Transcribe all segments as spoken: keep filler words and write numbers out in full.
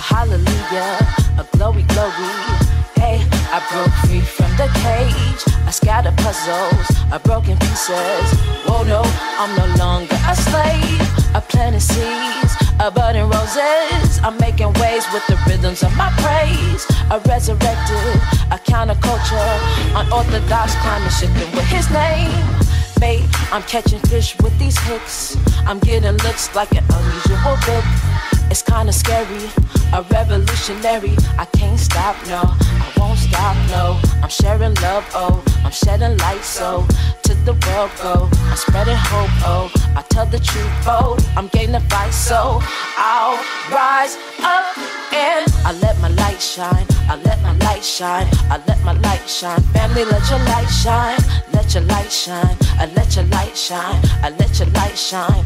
hallelujah, a glory, glory. Hey, I broke free from the cage. I scattered puzzles, I broken pieces. Whoa, no, I'm no longer a slave. I planted seeds, a budding roses. I'm making waves with the rhythms of my praise. I resurrected a counterculture, unorthodox climate shifting with his name. Bait, I'm catching fish with these hooks. I'm getting looks like an unusual book. It's kinda scary, a revolutionary. I can't stop, no, I won't stop, no. I'm sharing love, oh, I'm shedding light, so to the world go. I'm spreading hope, oh, I tell the truth, oh. I'm gaining fight, so I'll rise up and I let my light shine. I let my light shine. I let my light shine. Family, let your light shine. Let your light shine. I let your light shine. I let your light shine.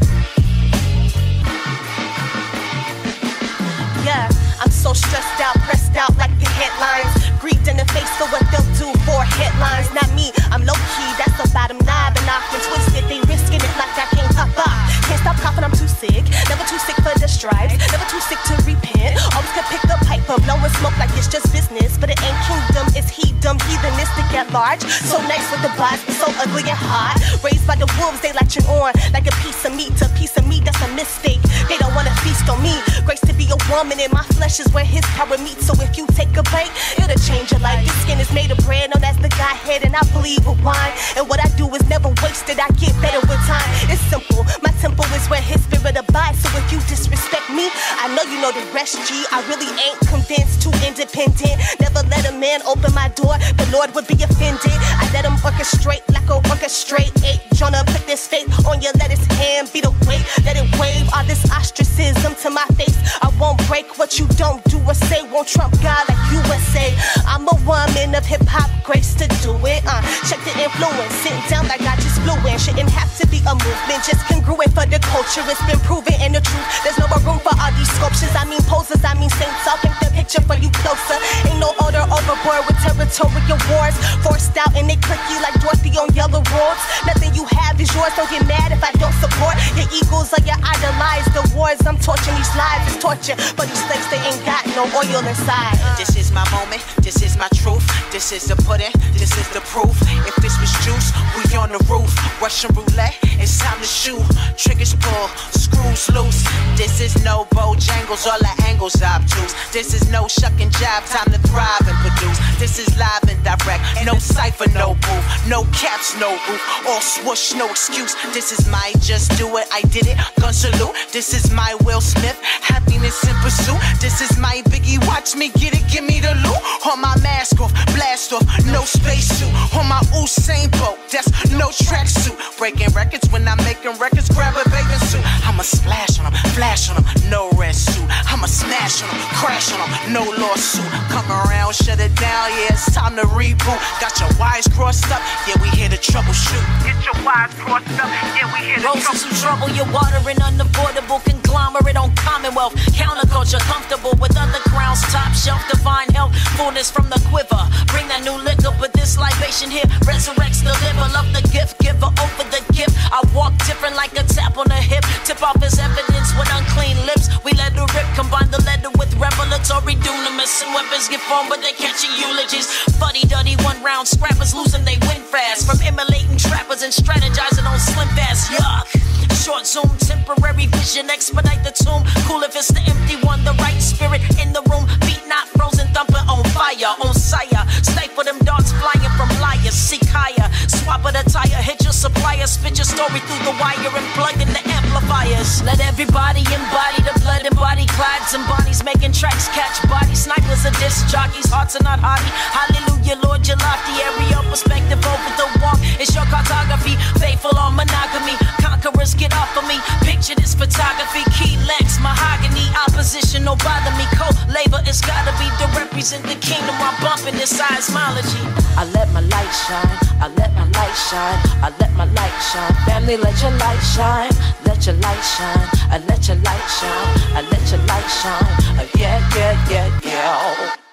Yeah, I'm so stressed out, pressed out like the headlines. Greed in the face for what they'll do for headlines. Not me, I'm low-key, that's the bottom line. Been off and twisted, they risking it like I can't pop up. Can't stop coughing, I'm too sick. Never too sick for the stripes, never too sick to repent. Always could pick the pipe up, blowing smoke like it's just business. But it ain't kingdom, it's heathen, heathenistic at large. So nice with the vibes, but so ugly and hot. Raised by the wolves, they latching on like a piece of meat. A piece of meat, that's a mistake. They don't wanna feast on me. Grace to be a woman in my flesh is where his power meets. So if you take a bite, it'll change your life. This skin is made of bread, known as the Godhead, and I bleed with wine. And what I do is never wasted, I get better with time. It's simple, my temple is where his spirit abides. So if you disrespect me, I know you know the rest, G. I really ain't convinced, too independent. Never let a man open my door, the Lord would be offended. I let him orchestrate like a orchestrate. Eight, Jonah put this faith on you, let his hand be the weight. Let it wave all this ostracism to my face. I won't break what you don't do or say. Won't trump God like U S A. I'm a woman of hip-hop, grace to do it. Uh, check the influence, sitting down like I just flew in. Shouldn't have to be a movement, just congruent for the culture. It's been proven in the truth. There's no more room for all these sculptures. I mean poses, I mean saints. I'll paint the picture for you closer. Ain't no order overboard with territorial wars. Forced out and they clicky like Dorothy on yellow roads. Nothing you have is yours, don't get mad if I don't support your eagles or your idolize. The wars I'm torturing these lives is torture, but these slaves they ain't got no oil inside. This is my moment, this is my truth. This is the pudding, this is the proof. If this was juice, we on the roof. Russian roulette, it's time to shoot. Triggers pull, screws loose. This is no Bojangles, all the angles obtuse. This is no shuck and jive, time to thrive and produce. This is live and direct, no cipher, no booth. No caps, no roof, all swoosh, no excuse. This is my just do it, I did it, gun salute. This is my Will Smith, happiness in pursuit. This is my Biggie, watch me get it, give me the loot. On my mask off, blast off, no spacesuit. On my Usain Bolt, that's no tracksuit. Breaking records when I'm making records, grab a bathing suit. I'ma splash on them, flash on them, no red suit. I'ma smash on them, crash on them, no lawsuit. Come around, shut it down, yeah, it's time to reboot. Got your wires crossed up, yeah, we here to troubleshoot. Get your wires crossed up, yeah, we here to troubleshoot. Roses some trouble, you're watering unavoidable conglomerate on Commonwealth. Counterculture, comfortable with other crowns, top shelf, divine health, fullness from the quiver. Bring that new liquor, but this libation here resurrects the liver. Love the gift, giver over the gift. I walk different like a tap on the hip. Tip off his evidence with unclean lips. We let it rip, combine the letter with revelatory dunamis. And weapons get formed, but they catching eulogies. Fuddy-duddy, one round scrappers losing, they win fast. From immolating trappers and strategizing on slim fast. Yuck. Short zoom, temporary vision, expedite the tomb. Cool if it's the empty one, the right spirit in the room. Beat not frozen, thumping on fire, on sire. Sniper them darts flying from liars, seek higher. Swap of the tire, hit your supplier. Spit your story through the wire and plug in the amplifiers. Let everybody embody the blood and body clads and bodies making tracks, catch body. Snipers are disc jockeys, hearts are not haughty. Hallelujah, Lord, your lofty aerial perspective over the walk. It's your cartography, faithful on monogamy. Conquerors get off of me, picture this photography. Key legs, mahogany, opposition, no bother me. Co-labor, it's gotta be to represent the kingdom. I'm bumping this seismology. I let my light shine, I let my light shine, I let my light shine. Family, let your light shine, let your light shine, I let your light shine, I let your light shine. Uh, yeah, yeah, yeah, yeah.